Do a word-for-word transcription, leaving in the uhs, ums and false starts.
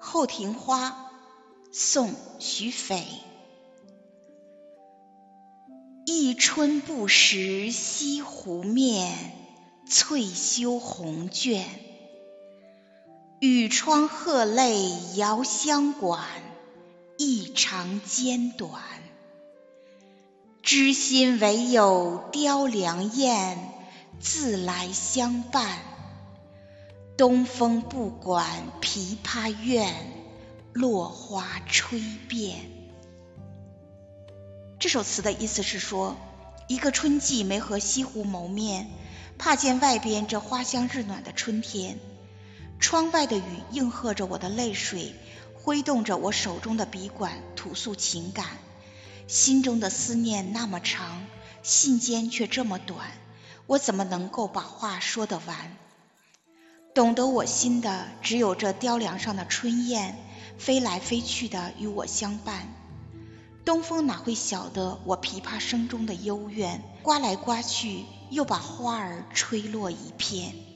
后庭花，宋·徐斐。一春不识西湖面，翠袖红绢。雨窗鹤泪遥相管，一长间短。知心唯有雕梁燕，自来相伴。东风不管琵琶怨，落花吹遍。这首词的意思是说，一个春季没和西湖谋面，怕见外边这花香日暖的春天。窗外的雨应和着我的泪水，挥动着我手中的笔管，吐诉情感。心中的思念那么长，信笺却这么短，我怎么能够把话说得完？懂得我心的只有这雕梁上的春燕，飞来飞去的与我相伴。东风哪会晓得我琵琶声中的幽怨，刮来刮去，又把花儿吹落一片。